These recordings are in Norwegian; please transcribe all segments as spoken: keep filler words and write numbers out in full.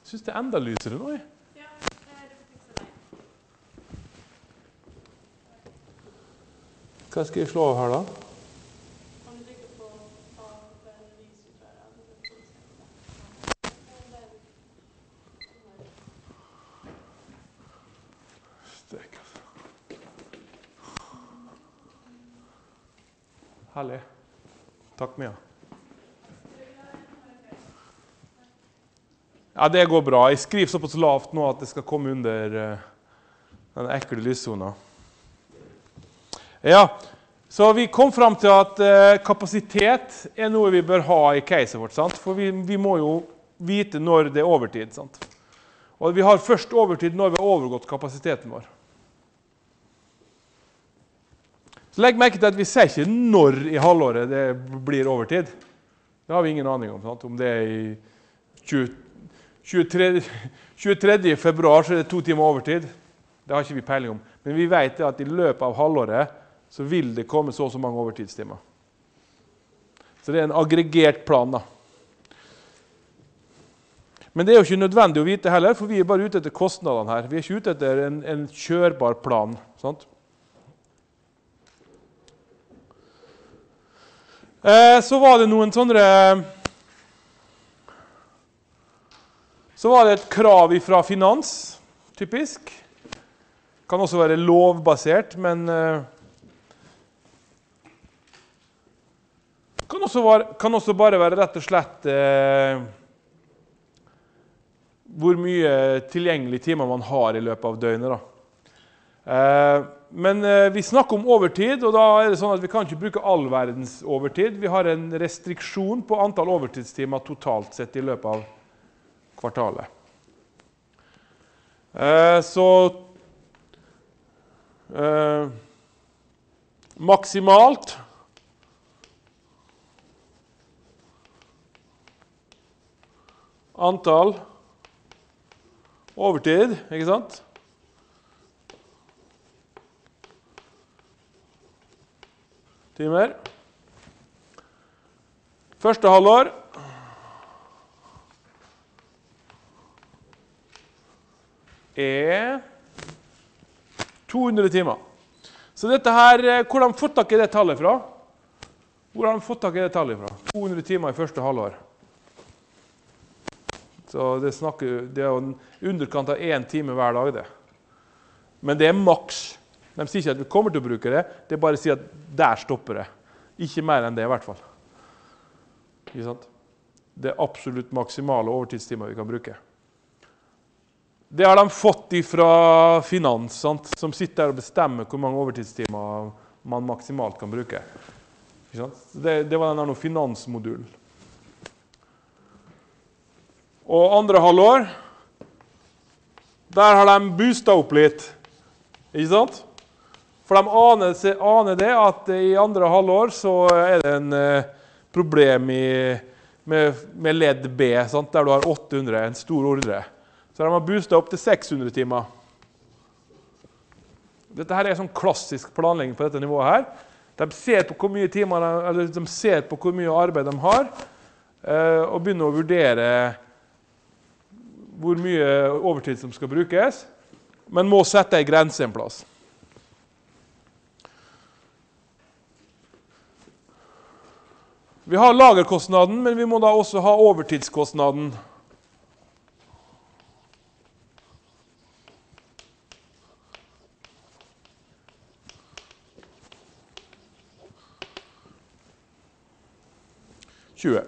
Jeg synes det er enda lysere nå. Ja, det er fikser deg. Hva skal jeg slå av her da? Om du trykker på av lys ut her, Stek, altså. Herlig. Takk, Mia. Ja, det går bra. Jeg skriver såpass lavt nå at det skal komme under uh, den ekle lyssona. Ja, så vi kom frem til at uh, kapasitet er noe vi bør ha i caset vårt, sant? For vi, vi må jo vite når det er overtid, sant? Og vi har først overtid når vi har overgått kapasiteten vår. Så legg merke til at vi ser ikke når i halvåret det blir overtid. Det har vi ingen aning om, sant? Om det er i tjuetredje februar så er det to timer overtid. Det har ikke vi peiling om. Men vi vet at i løpet av halvåret så vil det komme så og så mange overtidstimer. Så det er en aggregert plan da. Men det er jo ikke nødvendig å vite heller, for vi er bare ute etter kostnadene her. Vi er ikke ute etter en, en kjørbar plan, sant? Eh, så var det noen sånne... Så var det et krav fra finans, typisk. Kan også være lovbasert, men... Eh, kan, også være, kan også bare være rett og slett... Eh, hvor mye tilgjengelige timer man har i løpet av døgnet da. Eh, men eh, vi snakker om overtid, og da er det sånn at vi kan ikke bruke all verdens overtid. Vi har en restriksjon på antall overtidstimer totalt sett i løpet av kvartalet. Eh, så eh, maksimalt antall overtid, ikke sant? Timer. Første halvår. Er to hundre timer. Så dette her, hvor har de fått tak i det tallet fra? Hvor har de fått tak i det tallet fra? to hundre timer i første halvår. Så det, snakker, det er jo underkant av én time hver dag det. Men det er maks. De sier ikke at vi kommer til å bruke det, det er bare å si at der stopper det. Ikke mer enn det i hvert fall. Ikke sant? Det er absolutt maksimale overtidstimer vi kan bruke. Det har de fått fra finans, sant? Som sitter der og bestemmer hvor mange overtidstimer man maksimalt kan bruke. Ikke sant? Det, det var den finansmodulen. Og andre halvår, der har de boostet opp litt, ikke sant? For de aner, aner det at i andre halvår så er det en eh, problem i, med, med ledd B, sant? Der du har åtte hundre, en stor ordre. Så de har boostet opp til seks hundre timer. Dette her er sånn klassisk planlegging på dette nivået her. De ser på hvor mye timer, eller de ser på hvor mye arbeid de har, eh, og begynner å vurdere hvor mye overtid som skal brukes, men må sette en grense en plass. Vi har lagerkostnaden, men vi må da også ha overtidskostnaden. tjue.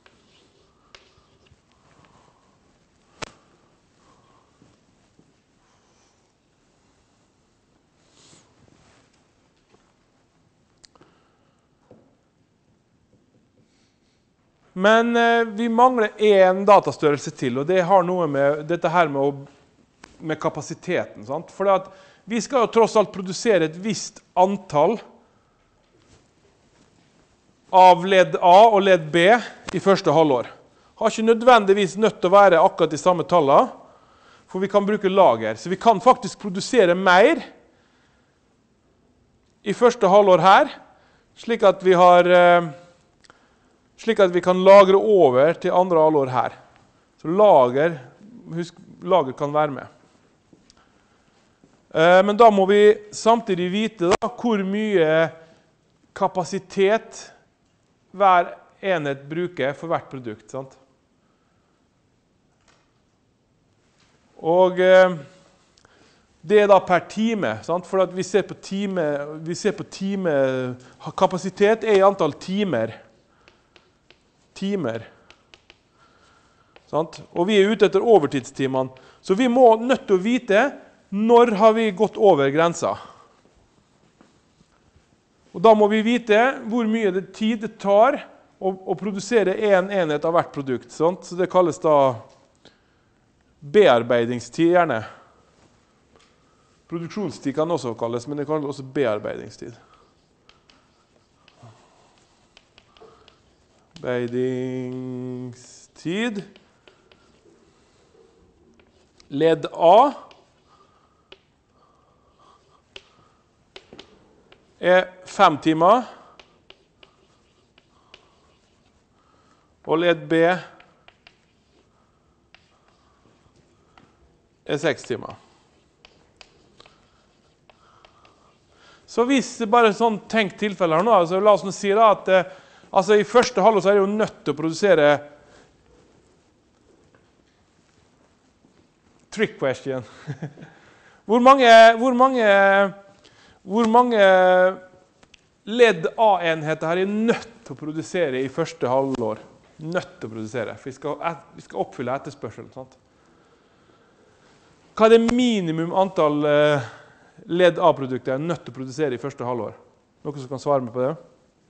Men eh, vi mangler en datastørrelse til, og det har noe med dette her med, å, med kapasiteten. Sant? For at vi skal jo tross alt produsere et visst antall av ledd A og ledd B i første halvår. Har ikke nødvendigvis nødt til å være akkurat de samme tallene, for vi kan bruke lager. Så vi kan faktisk produsere mer i første halvår her, slik at vi har... Eh, Slik at vi kan lagre over til andre halvår her. Så lager husk, lager kan være med. Eh, men da må vi samtidig vite da, hvor mye kapasitet hver enhet bruker for hvert produkt. Sant? Og eh, det er da per time, sant? For at vi ser på time, vi ser på time, kapasitet er i antall timer. Timer. Sant? Og vi er ute etter overtidstimene. Så vi må nødt til å vite når har vi gått over grensa. Og da må vi vite hvor mye det tid det tar å, å produsere en enhet av hvert produkt. Sant? Så det kalles da bearbeidingstid gjerne. Produksjonstid kan også kalles, men det kalles også bearbeidingstid. Bearbeidingstid. Ledd A er fem timer. Og ledd B er seks timer. Så hvis det bare er sånn tenkt tilfelle her nå, så la oss nå si da at eh, altså i første halvår så er det jo nødt til å produsere trick question. hvor mange, hvor mange, hvor mange ledd A-enheter her er nødt til å produsere i første halvår? Nødt til å produsere, for vi skal, vi skal oppfylle etterspørselen, sant? Hva er det minimum antall eh, ledd A-produkter er nødt til å produsere i første halvår? Noen som kan svare meg på det?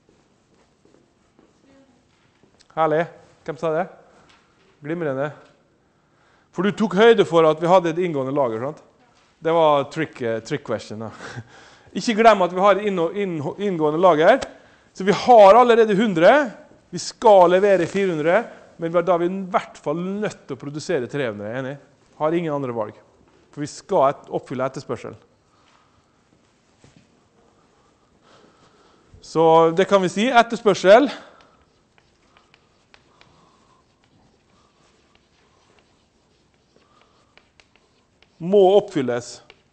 Herlig. Hvem sa det? Glimrende. For du tok høyde for at vi hadde et inngående lager, sant? Det var trick, trick question. Da. Ikke glem at vi har et inngående lager. Så vi har allerede hundre. Vi skal levere fire hundre, men da er vi i hvert fall nødt til å produsere tre hundre. Enig? Har ingen andre valg. For vi skal oppfylle etterspørsel. Så det kan vi si, etterspørsel. Må oppfylles.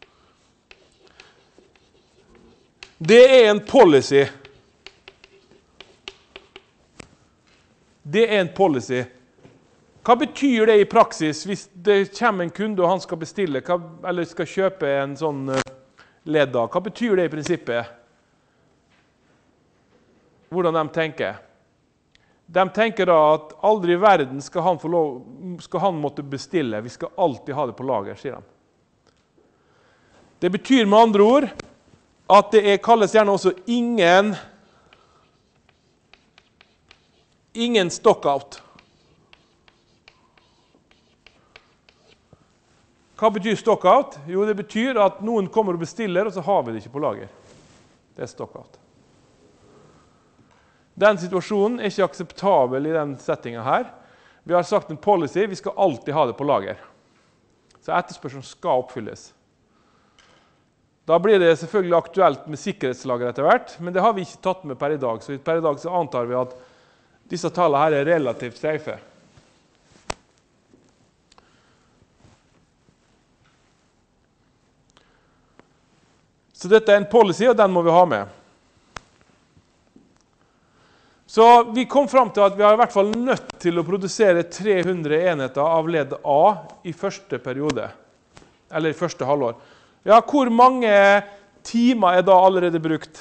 Det er en policy. Det er en policy. Hva betyr det i praksis hvis det kommer en kunde og han skal bestille, hva, eller skal kjøpe en sånn ledd da? Hva betyr det i prinsippet? Hvordan de tenker? De tenker da at aldri i verden skal han, få lov, skal han måtte bestille. Vi skal alltid ha det på lager, sier de. Det betyr med andre ord at det er, kalles gjerne også ingen, ingen stockout. Hva betyr stockout? Jo, det betyr at noen kommer og bestiller, og så har vi det ikke på lager. Det er stockout. Den situasjonen er ikke akseptabel i den settingen her. Vi har sagt en policy, vi skal alltid ha det på lager. Så etterspørselen skal oppfylles. Da blir det selvfølgelig aktuelt med sikkerhetslager etter hvert, men det har vi ikke tatt med per i dag. Så per i dag så antar vi at disse tallene her er relativt safe. Så dette er en policy, og den må vi ha med. Så vi kom fram til at vi har i hvert fall nødt til å produsere tre hundre enheter av ledd A i første periode, eller i første halvår. Ja, hvor mange timer er da allerede brukt?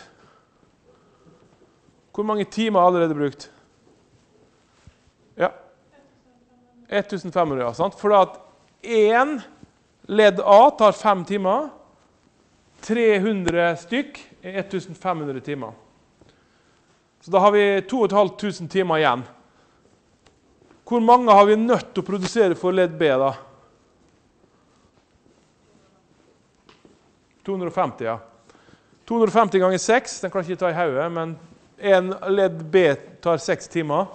Hvor mange timer er allerede brukt? Ja, femten hundre, ja, sant? For at én ledd A tar fem timer, tre hundre stykk er femten hundre timer. Så da har vi to og et halvt tusen timer igjen. Hvor mange har vi nødt til å produsere for ledd B da? to hundre og femti, ja. to hundre og femti ganger seks, den kan jeg ikke ta i hodet, men en ledd B tar seks timer.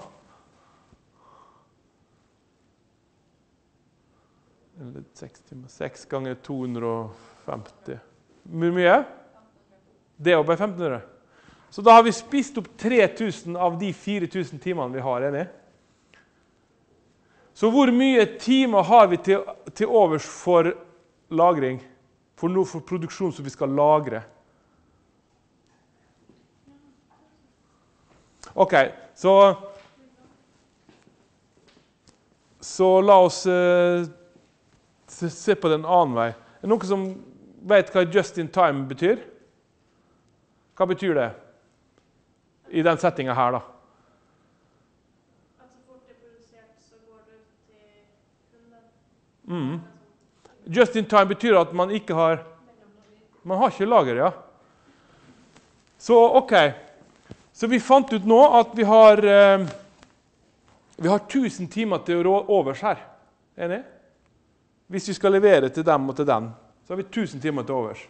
Ledd seks timer, seks ganger to hundre og femti. Hvor mye? Det er jo bare femten hundre. Så da har vi spist opp tre tusen av de fire tusen timene vi har, enig? Så hvor mye timer har vi til, til overs for lagring, for, no, for produksjon som vi skal lagre. Ok, så, så la oss uh, se, se på den annen vei. Er det noen som vet hva just in time betyr? Hva betyr det i den settingen her da? At så fort det er produsert, så går det ut til kunden. Mm. Just in time betyr at man ikke har, man har ikke lager, ja. Så, ok. Så vi fant ut nå at vi har, eh, vi har tusen timer til å overs her. Enig? Hvis vi skal levere til dem og til den, så har vi tusen timer til overs.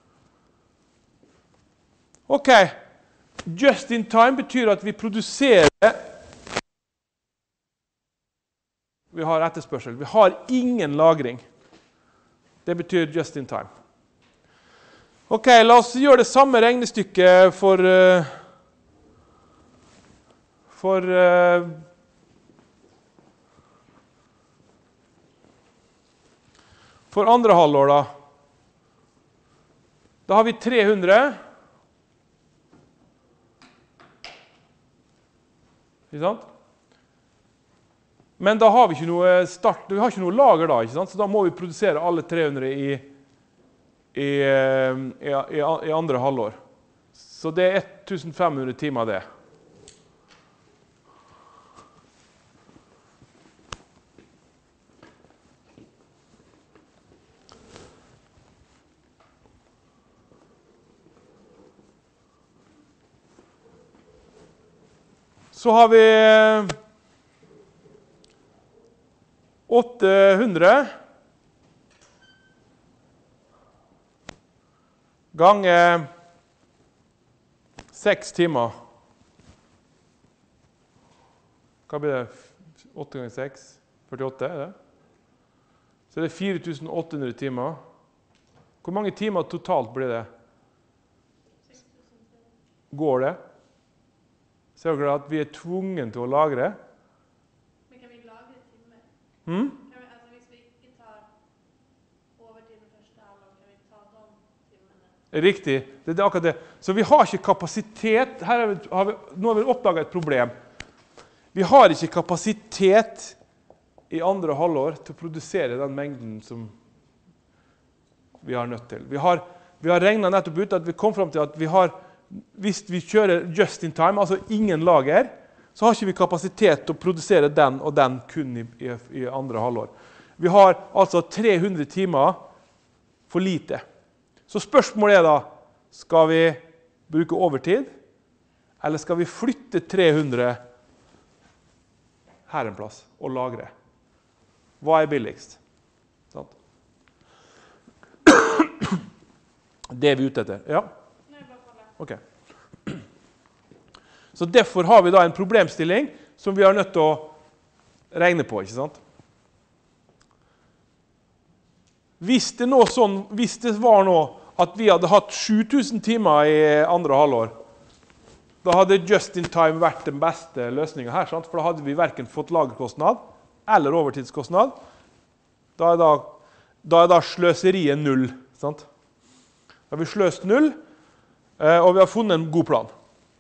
Ok. Just in time betyr at vi produserer, vi har etterspørsel, vi har ingen lagring. Det betyr just in time. Ok, la oss gjøre det samme regnestykket for, uh, for uh, for andre halvår da. Da har vi tre hundre. Ikke sant? Men da har vi ikke noe start, vi har ikke noe lager da, ikke sant? Så da må vi produsere alle tre hundre i, i, i, i, i andre halvår. Så det er femten hundre timer det. Så har vi åtte hundre ganger seks timer. Hva blir det? åtte ganger seks? førtiåtte, er det? Så det er fire tusen åtte hundre timer. Hvor mange timer totalt blir det? Går det? Ser dere at vi er tvungen til å lagre? Men kan vi lagre timer? Hmm? Kan vi, altså hvis vi ikke tar overtiden første halvår, kan vi ta de timene? Riktig, det er akkurat det. Så vi har ikke kapasitet, her har vi, har vi, nå har vi oppdaget et problem. Vi har ikke kapasitet i andre halvår til å produsere den mengden som vi har nødt til. Vi har, vi har regnet nettopp ut at vi kom frem til at vi har, hvis vi kjører just in time, altså ingen lager, så har ikke vi kapasitet til å produsere den og den kun i, i, i andre halvår. Vi har altså tre hundre timer for lite. Så spørsmålet er da, skal vi bruke overtid, eller skal vi flytte tre hundre her en plass og lagre? Hva er billigst? Sant? Det er vi ute etter. Ja? Ok. Så derfor har vi da en problemstilling som vi har nødt til å regne på, ikke sant? Hvis det, nå sånn, hvis det var nå at vi hadde hatt sju tusen timer i andre halvår, da hadde just in time vært den beste løsningen her, sant? For da hadde vi hverken fått lagerkostnad eller overtidskostnad. Da er da, da, er da sløseriet null, sant? Da har vi sløst null, og vi har funnet en god plan.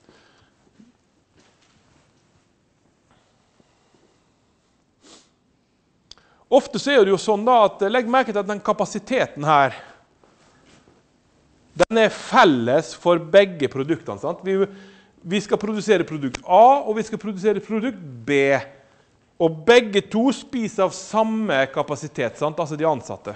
Ofte så er det jo sånn da at, legg merke til at den kapasiteten her, den er felles for begge produktene, sant? Vi, vi skal produsere produkt A, og vi skal produsere produkt B. Og begge to spiser av samme kapasitet, sant? Altså de ansatte.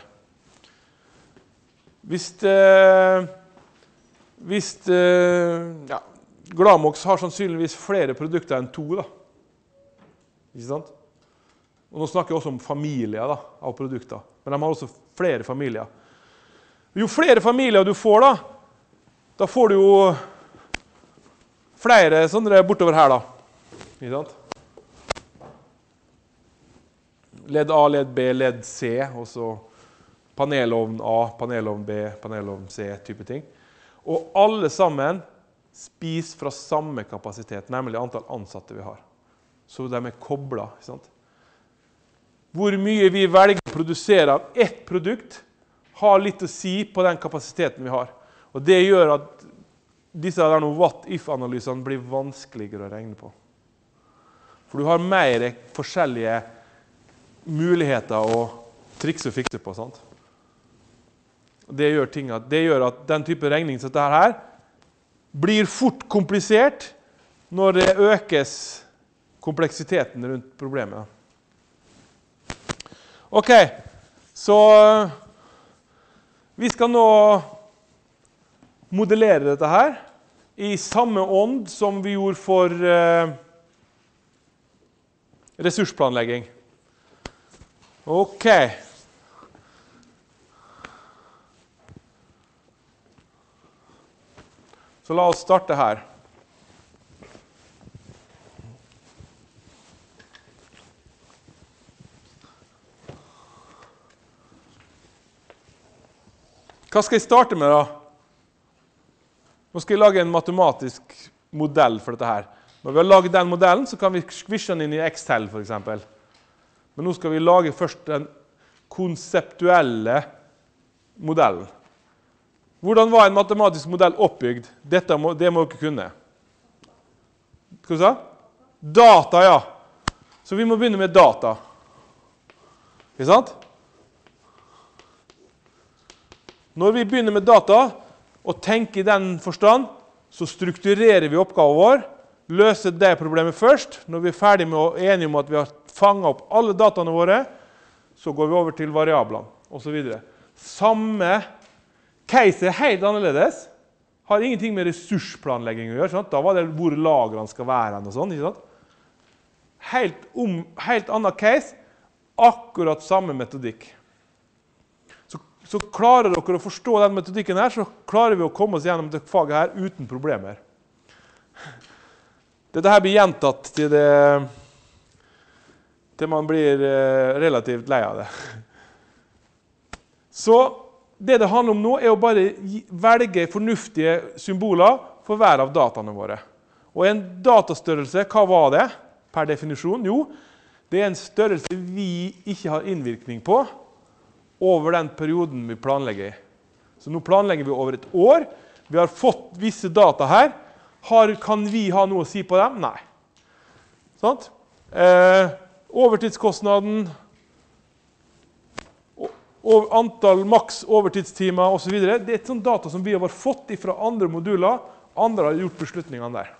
Hvis eh, Hvis eh, ja, Glamox har sannsynligvis flere produkter enn to, da. Ikke sant? Og nå snakker jeg også om familier da, av produkter. Men de har også flere familier. Jo flere familier du får, da, da får du jo flere sånne bortover her, da. Ikke sant? Ledd A, ledd B, ledd C, og så panelovn A, panelovn B, panelovn C, type ting. Og alle sammen spiser fra samme kapasitet, nemlig antall ansatte vi har. Så de er koblet, ikke sant? hvor mye vi velger å produsere av ett produkt, har litt å si på den kapasiteten vi har. Og det gjør at disse der what-if-analysene blir vanskeligere å regne på. For du har mer forskjellige muligheter å trikse og fikse på, sant? Det gjør, ting at, det gjør at den type regning som dette her blir fort komplisert når det økes kompleksiteten rundt problemet. Ok, så vi skal nå modellere dette her i samme ånd som vi gjorde for eh, ressursplanlegging. Ok. Så la oss starte her. Hva skal jeg starte med da? Nå skal jeg lage en matematisk modell for dette her. Når vi har laget den modellen, så kan vi skvisje den inn i Excel for eksempel. Men nå skal vi lage først den konseptuelle modellen. Hvordan var en matematisk modell oppbygd? Dette må, det må dere kunne. Hva sa du? Data, ja. Så vi må begynne med data. Ikke sant? Når vi begynner med data, og tenker i den forstand, så strukturerer vi oppgaven vår, løser det problemet først. Når vi er ferdig med å enige om at vi har fanget opp alle dataene våre, så går vi over til variablene, og så videre. Samme case er helt annerledes. Har ingenting med ressursplanlegging å gjøre. Sant? Da var det hvor lagrene skal være og sånn. Ikke sant? Helt, om, helt annen case, akkurat samme metodikk. Så, så klarer dere å forstå den metodikken her, så klarer vi å komme oss gjennom det faget her uten problemer. Dette her blir gjentatt til, det, til man blir relativt lei av det. Så det det handler om nå er å bare velge fornuftige symboler for hver av dataene våre. Og en datastørrelse, hva var det per definisjon? Jo, det er en størrelse vi ikke har innvirkning på over den perioden vi planlegger i. Så nå planlegger vi over et år. Vi har fått visse data her. Har, kan vi ha noe å si på dem? Nei. Sånt? Eh, overtidskostnaden, og antall maks overtidstimer og så videre. Det er et sånt data som vi har fått fra andre moduler. Andre har gjort beslutningene der.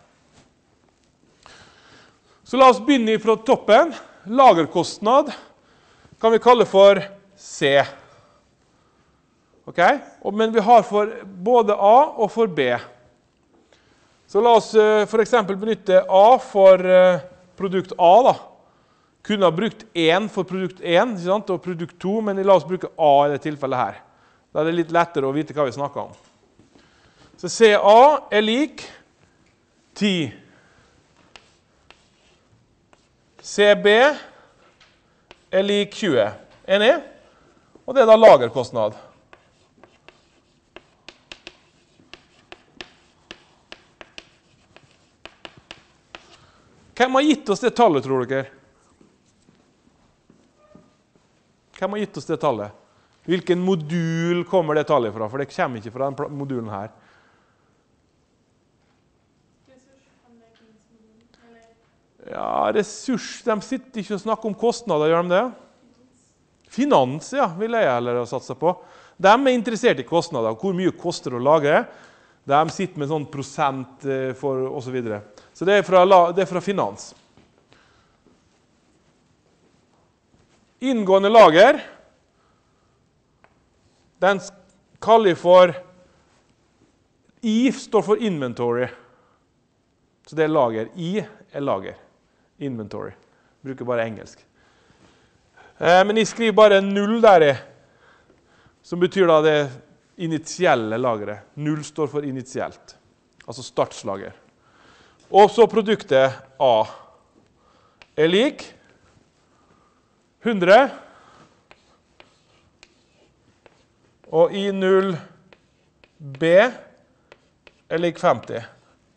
Så la oss begynne fra toppen. Lagerkostnad kan vi kalle for C. Ok? Men vi har for både A og for B. Så la oss for eksempel benytte A for produkt A da. Kunne ha brukt én for produkt én og produkt to, men la oss bruke A i det tilfellet her. Da er det litt lettere å vite hva vi snakker om. Så C A er lik ti. C B er lik tjue. Enig? Og det er da lagerkostnad. Hvem har gitt oss det tallet, tror dere? Hvem har gitt oss det tallet? Hvilken modul kommer det tallet fra? For det kommer ikke fra den modulen her. Ja, ressurs, de sitter ikke og snakker om kostnader, gjør de det? Finans, ja, vil jeg heller satse på. De er interessert i kostnader, hvor mye koster å lagre. De sitter med sånn prosent for, og så videre. Så det er fra, det er fra finans. Inngående lager, den kaller jeg for, I står for inventory. Så det er lager. I er lager. Inventory. Bruker bare engelsk. Eh, men jeg skriver bare null der i, som betyr da det initielle lageret. Null står for initielt. Altså startslager. Og så produktet A er lik hundre, og I null B er lik femti.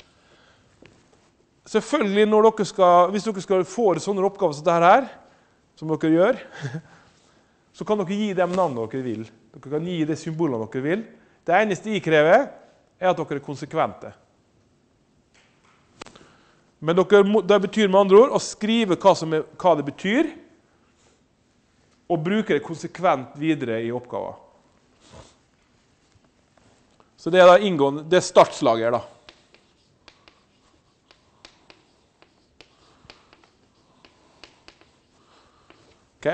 Selvfølgelig, når dere skal, hvis dere skal få sånne oppgaver som dette her, som dere gjør, så kan dere gi dem navnet dere vil. Dere kan gi det symbolene dere vil. Det eneste jeg krever er at dere er konsekvente. Men dere, det betyr med andre ord å skrive hva, som er, hva det betyr, og bruke det konsekvent videre i oppgaven. Så det er da inngående, det er startslaget da. Ok?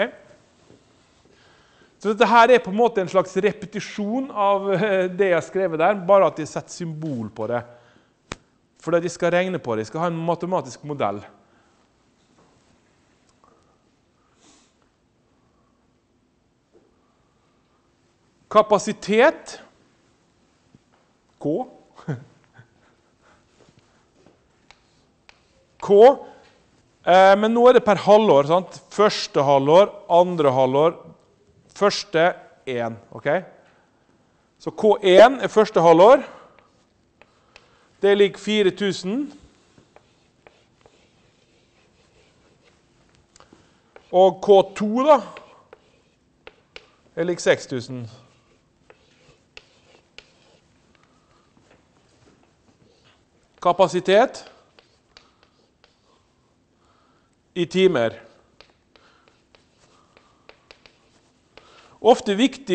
Så dette her er på en måte en slags repetisjon av det jeg har skrevet der, bare at jeg setter symbol på det. Fordi de skal regne på det, de skal ha en matematisk modell. Kapasitet, K. K, eh, men nå er det per halvår, sant? Første halvår, andre halvår, første én, ok? Så K én er første halvår. Det ligger fire tusen. Og K to da, det ligger seks tusen. Kapasitet i timer. Ofte viktig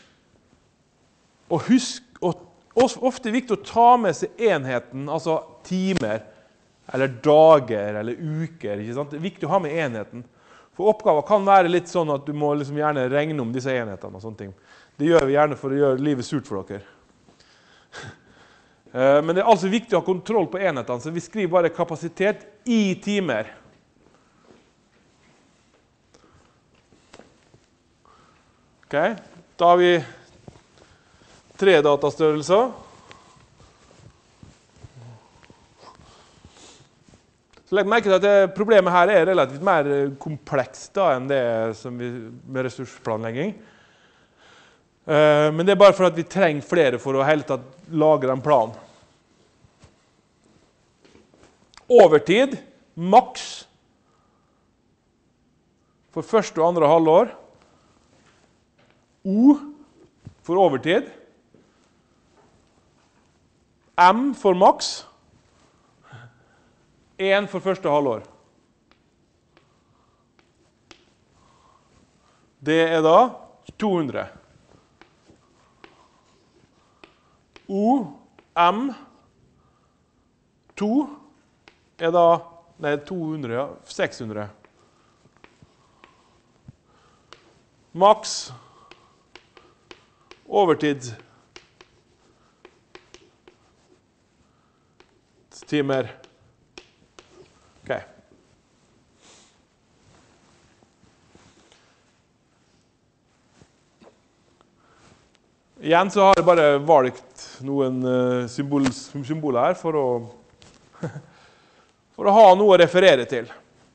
å huske, ofte viktig å ta med seg enheten, altså timer, eller dager, eller uker, ikke sant? Det er viktig å ha med enheten. For oppgaver kan være litt sånn at du må liksom gjerne regne om disse enhetene og sånne ting. Det gjør vi gjerne for å gjøre livet surt for dere. Men det er altså viktig å ha kontroll på enhetene, så vi skriver bare kapasitet i timer. Ok, da har vi tre datastørrelser. Så legg merke til at det, problemet her er relativt mer komplekst da, enn det som vi, med ressursplanlegging. Men det er bare for at vi trenger flere for å hele tatt lage en plan. Overtid, maks, for første og andre halvår. O for overtid. M for maks. én for første halvår. Det er da to hundre. O, M, to er da, nei, to hundre, ja, seks hundre. Maks, overtid, timer. Ok. Igjen så har jeg bare valgt noen symbol, symboler her for å, for å ha noe å referere til.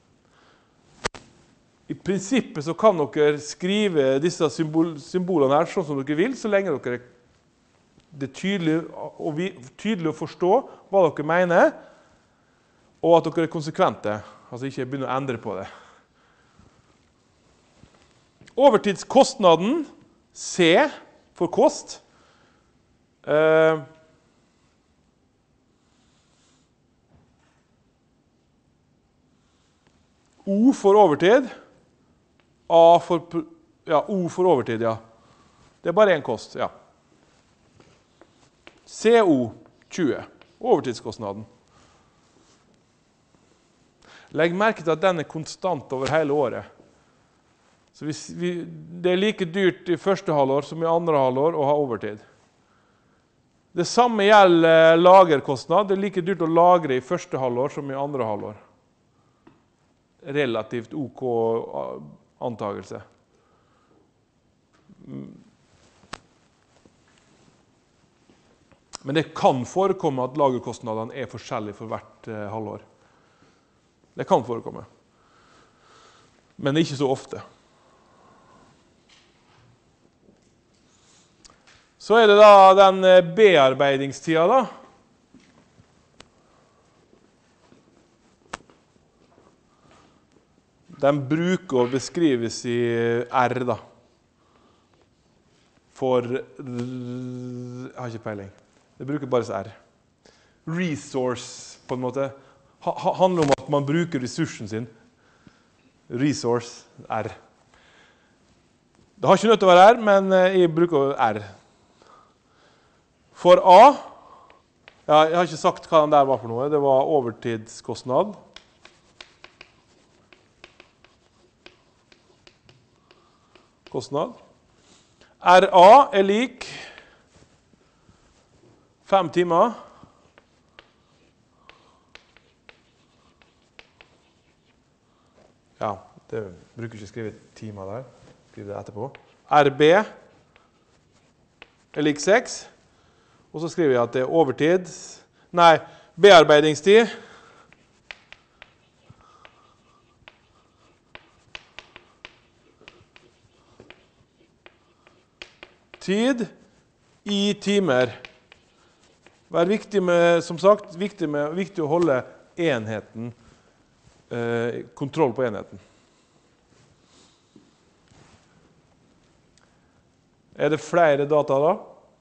I prinsippet så kan dere skrive disse symbol, symbolene her sånn som dere vil, så lenge dere det er tydelig, og vi, tydelig å forstå hva dere mener, og at dere er konsekvente, altså ikke begynner å endre på det. Overtidskostnaden, C for kost, eh, O for overtid, A for, ja, O for overtid, ja. Det er bare en kost, ja. C O, tjue, overtidskostnaden. Legg merke til at den er konstant over hele året. Så hvis vi, det er like dyrt i første halvår som i andre halvår å ha overtid. Det samme gjelder lagerkostnad. Det er like dyrt å lagre i første halvår som i andre halvår. Relativt ok antagelse. Men det kan forekomme at lagerkostnadene er forskjellige for hvert eh, halvår. Det kan forekomme. Men ikke så ofte. Så er det da den bearbeidingstida da. De bruker å beskrives i R, da. For Jeg har ikke peiling. Det bruker bare så R. Resource, på en måte, ha, handler om at man bruker ressursen sin. Resource, R. Det har ikke nødt til å være R, men jeg bruker R. For A, ja, jeg har ikke sagt hva den der var for noe, det var overtidskostnad. Kostnad. R A er lik fem timer. Ja, det bruker ikke skrive timer der. Skrive det etterpå. R B er lik seks. Og så skriver jeg at det er overtid. Nei, bearbeidingstid. Tid i timer. Vær viktig med, som sagt, viktig, med, viktig å holde enheten, eh, kontroll på enheten. Er det flere data da?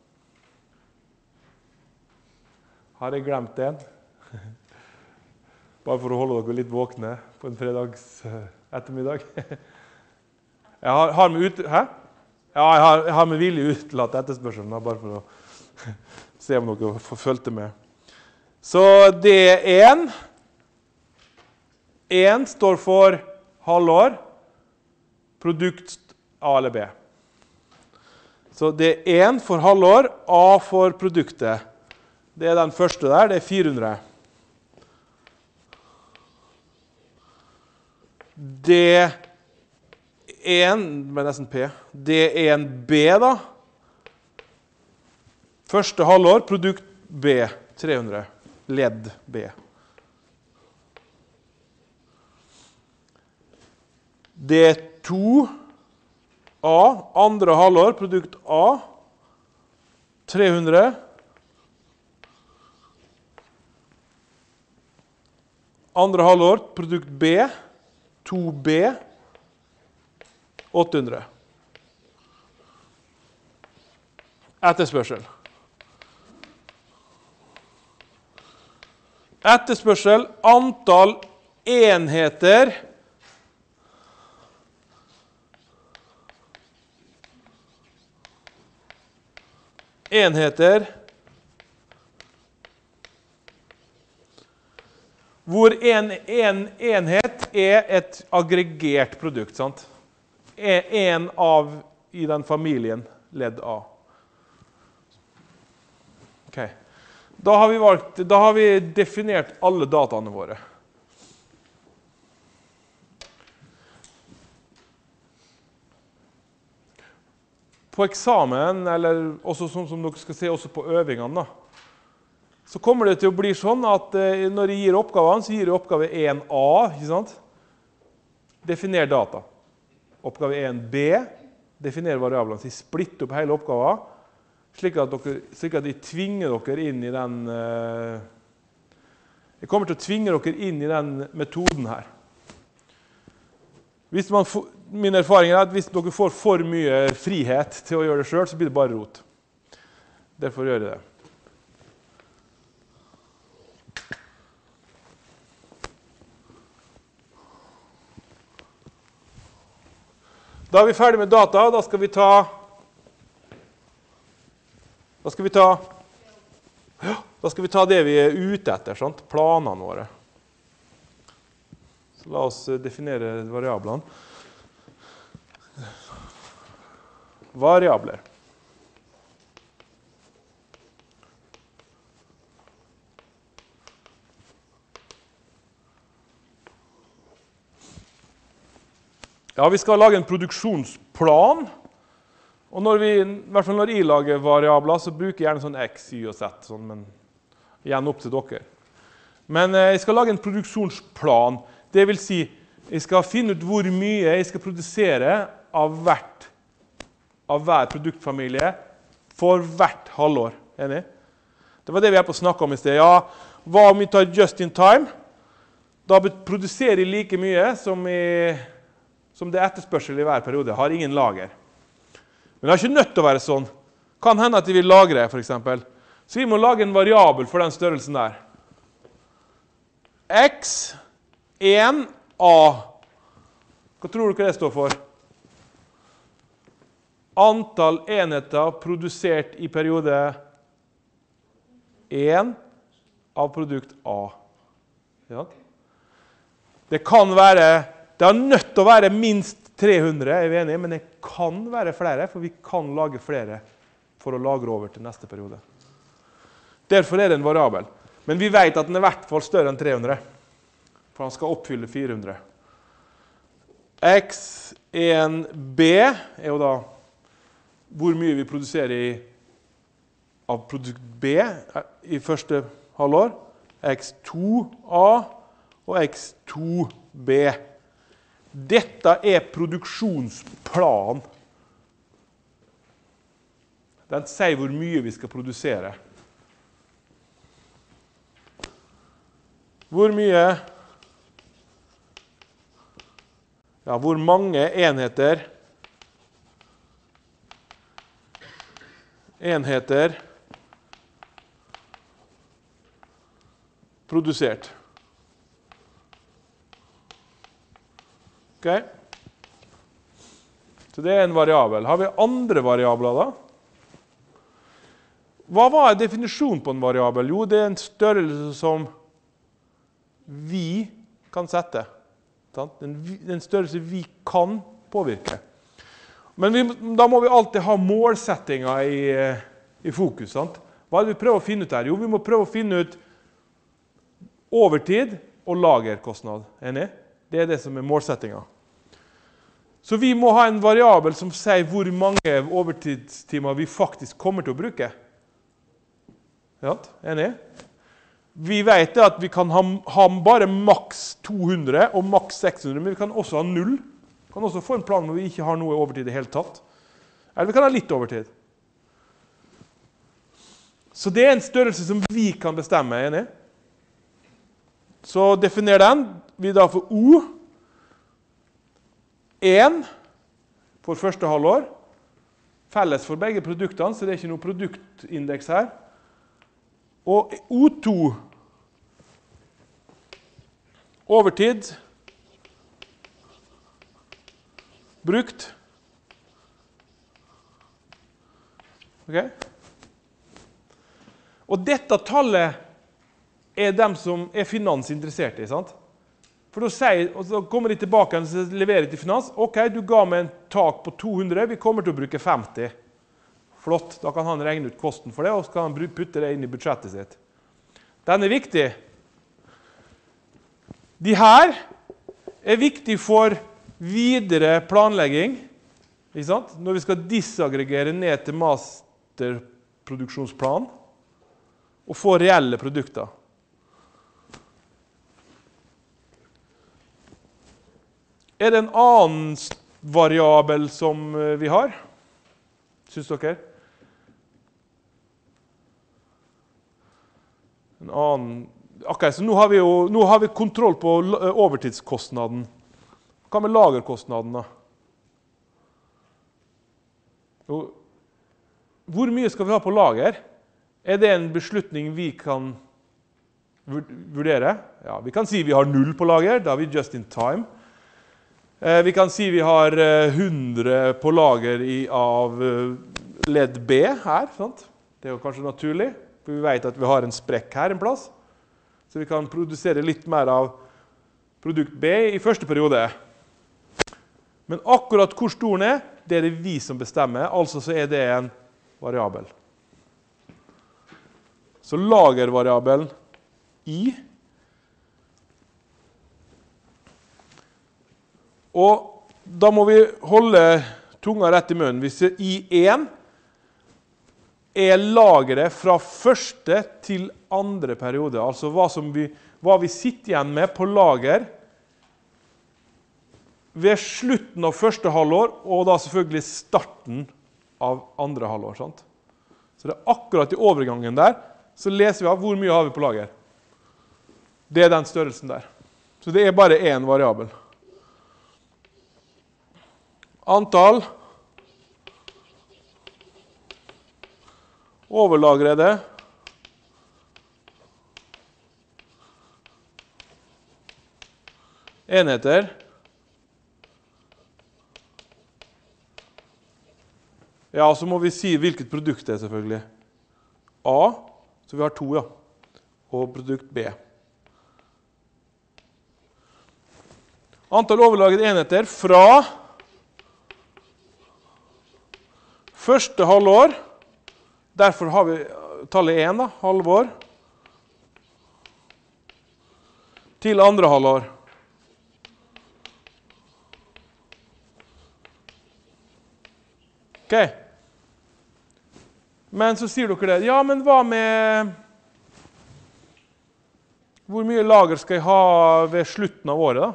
Har jeg glemt en? Bare for å holde dere litt våkne på en fredags ettermiddag. Jeg har, har med ut... Hæ? Ja, jeg har, jeg har med vilje utelatt etterspørselen, bare for å se om dere får følge med. Så D én. én står for halvår. Produkt A eller B. Så D én for halvår, A for produktet. Det er den første der, det er fire hundre. D én, med nesten P. D én B da. Første halvår, produkt B, tre hundre. Ledd B. D to A, andre halvår, produkt A, tre hundre. Andre halvår, produkt B, to B, åtte hundre. Etterspørsel. Etterspørsel, antall enheter. Enheter. Hvor en, en enhet er et aggregert produkt, sant? En av i den familien, ledd A. Ok. Da har vi valgt, da har vi definert alle dataene våre. På eksamen, eller også sånn som dere skal se også på øvingene, da, så kommer det til å bli sånn at eh, når jeg gir oppgavene, så gir jeg oppgave én A, ikke sant? Definer data. Oppgave én B, definer variablene. Så jeg splitter opp hele oppgaven, slik at, dere, slik at jeg tvinger dere inn i den... Eh, jeg kommer til å tvinge dere inn i den metoden her. Hvis man, min erfaring er at hvis dere får for mye frihet til å gjøre det selv, så blir det bare rot. Derfor gjør jeg det. Da er vi ferdig med data, da skal vi ta Da skal vi ta ja, Da skal vi ta det vi er ute etter, sant? Planene våre. Så la oss definere variablene. Variabler. Ja, vi skal lage en produksjonsplan, og når vi, i hvert fall når jeg lager variabler, så bruker jeg gjerne sånn X, Y og Z, sånn, men igjen opp til dere. Men eh, jeg skal lage en produksjonsplan, det vil si, jeg skal finne ut hvor mye jeg skal produsere av, hvert, av hver produktfamilie for hvert halvår, enig? Det var det vi er på å snakke om i sted. Ja, hva om vi tar just in time? Da produserer jeg like mye som i som det er etterspørsel i hver periode, har ingen lager. Men det er ikke nødt til å være sånn. Kan hende at de vil lagre, for eksempel. Så vi må lage en variabel for den størrelsen der. X en A. Hva tror du ikke det står for? Antall enheter produsert i periode en av produkt A. Ja. Det kan være, det er nødt til å være minst tre hundre, er vi enige, men det kan være flere, for vi kan lage flere for å lagre over til neste periode. Derfor er det en variabel. Men vi vet at den er i hvert fall større enn tre hundre, for han skal oppfylle fire hundre. X en B er jo da hvor mye vi produserer i, av produkt B i første halvår, X to A og X to B. Dette er produksjonsplan. Den sier hvor mye vi skal produsere. Hvor mye, ja, hvor mange enheter, enheter produsert. Ok? Så det er en variabel. Har vi andre variabler da? Hva var definisjonen på en variabel? Jo, det er en størrelse som vi kan sette. En, en størrelse vi kan påvirke. Men vi, da må vi alltid ha målsettinger i, i fokus. Sant? Hva er det vi prøver å finne ut her? Jo, vi må prøve å finne ut overtid og lagerkostnad. Enig? Det er det som er målsettingen. Så vi må ha en variabel som sier hvor mange overtidstimer vi faktisk kommer til å bruke. Ja, enig? Vi vet at vi kan ha, ha bare maks to hundre og maks seks hundre, men vi kan også ha null. Vi kan også få en plan hvor vi ikke har noe overtid i hele tatt. Eller vi kan ha litt overtid. Så det er en størrelse som vi kan bestemme, enig? Så definer den. Vi da får O. en for første halvår. Felles for begge produktene, så det er ikke noe produktindeks her. Og O to. Overtid. Brukt. Ok? Og dette tallet er dem som er finansinteressert i, sant? For da sier, og så kommer de tilbake og leverer til finans. Ok, du ga meg en tak på to hundre, vi kommer til å bruke femti. Flott, da kan han regne ut kosten for det, og så kan han putte det inn i budsjettet sitt. Den er viktig. De her er viktig for videre planlegging, ikke sant? Når vi skal disaggregere ned til masterproduksjonsplan, og få reelle produkter. Er det en annen variabel som vi har? Synes dere? En annen... Ok, så nå har vi jo nå har vi kontroll på overtidskostnaden. Hva med lagerkostnaden da? Hvor mye skal vi ha på lager? Er det en beslutning vi kan vurdere? Ja, vi kan si vi har null på lager, da er vi just in time. Vi kan si vi har hundre på lager i, av ledd B her. Sant? Det er jo kanskje naturlig, for vi vet at vi har en sprekk her en plass. Så vi kan produsere litt mer av produkt B i første periode. Men akkurat hvor stor den er, det er det vi som bestemmer. Altså så er det en variabel. Så lagervariabelen I. Og da må vi holde tunga rett i munnen. Hvis I en er lageret fra første til andre periode, altså hva, som vi, hva vi sitter igjen med på lager ved slutten av første halvår, og da selvfølgelig starten av andre halvår. Sant? Så det er akkurat i overgangen der, så leser vi av hvor mye har vi på lager. Det er den størrelsen der. Så det er bare en variabel. antall overlagrede enheter ja, så må vi si hvilket produkt det er selvfølgelig. A, så vi har to, ja. Og produkt B. Antall overlagrede enheter fra første halvår, derfor har vi tallet én, da, halvår, til andre halvår. Ok. Men så sier dere det, ja, men hva med hvor mye lager skal jeg ha ved slutten av året, da?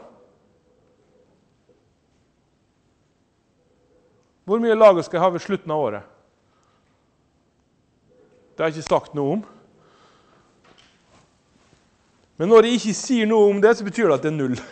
Hvor mye lager skal jeg ha ved slutten av året? Det har jeg ikke sagt noe om. Men når jeg ikke sier noe om det, så betyr det at det er null.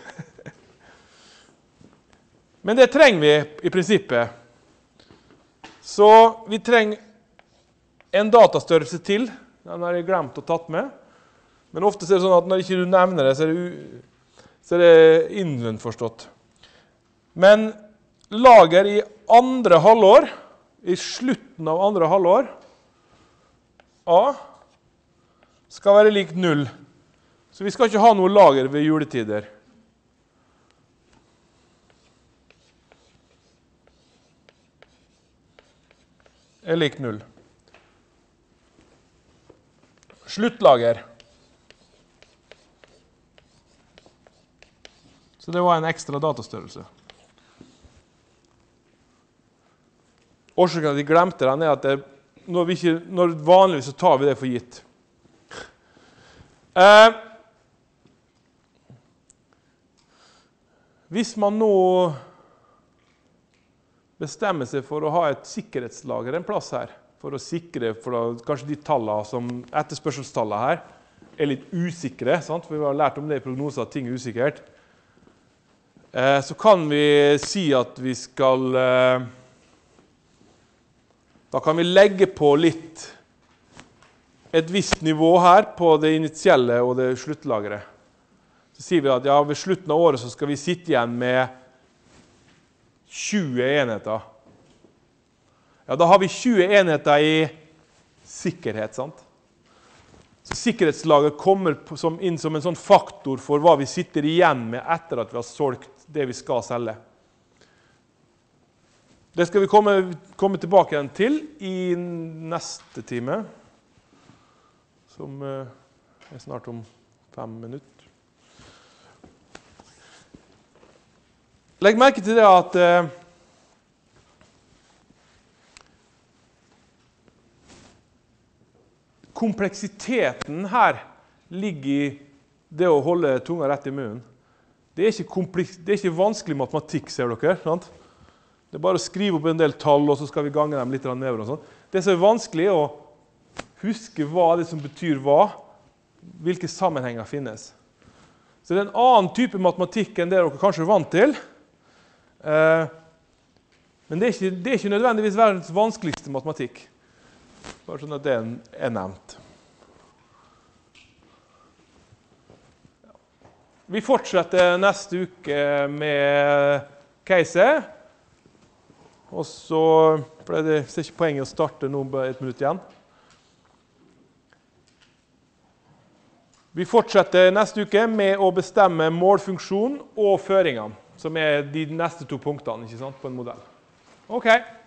Men det trenger vi i prinsippet. Så vi trenger en datastørrelse til. Den har jeg glemt å tatt med. Men ofte er det sånn at når ikke du nevner det, så er det, så er det innforstått. Men lager i andre halvår, i slutten av andre halvår, A, skal være lik null. Så vi skal ikke ha noe lager ved juletider. Er lik null. Sluttlager. Så det var en ekstra datastørrelse. Årsaken at vi glemte den er at det, når, vi ikke, når vanligvis så tar vi det for gitt. Eh, hvis man nå bestemmer seg for å ha et sikkerhetslager en plass her, for å sikre for da, kanskje de tallene som etterspørselstallene her er litt usikre, sant? For vi har lært om det i prognoser at ting er usikkert. Eh, så kan vi si at vi skal eh, da kan vi legge på litt et visst nivå her på det initielle og det sluttlageret. Så sier vi at ja, ved slutten av året så skal vi sitte igjen med tjue enheter. Ja, da har vi tjue enheter i sikkerhet, sant? Så sikkerhetslager kommer som, inn som en sånn faktor for hva vi sitter igjen med etter at vi har solgt det vi skal selge. Det skal vi komme, komme tilbake igjen til i neste time, som er snart om fem minutter. Legg merke til det at eh, kompleksiteten her ligger i det å holde tunga rett i munnen. Det er ikke, det er ikke vanskelig matematikk, ser dere, sant? Det er bare å skrive opp en del tall, og så skal vi gange dem litt nedover og sånn. Det som er vanskelig er å huske hva det som betyr hva, hvilke sammenhenger finnes. Så det er en annen type matematikk enn det dere kanskje er vant til. Uh, men det er, ikke, det er ikke nødvendigvis verdens vanskeligste matematikk. Bare sånn at det er nevnt. Vi fortsetter neste uke med case. Og så ble det ikke poenget å starte nå et minutt igjen. Vi fortsetter neste uke med å bestemme målfunksjon og føringene, som er de neste to punktene, ikke sant, på en modell. Ok.